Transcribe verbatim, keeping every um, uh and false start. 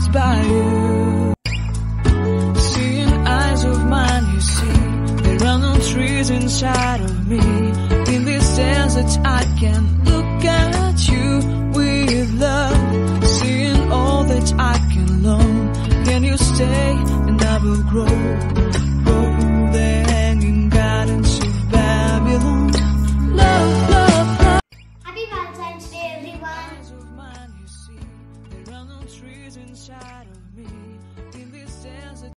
pass by you. Seeing eyes of mine, you see, there are no trees inside of me. In this desert I can look at you with love. Seeing all that I can learn. Can you stay and I will grow? Grow the hanging gardens of Babylon. Love, love, love. Happy Valentine's Day, everyone. Eyes of mine, you see, there are no trees inside of me.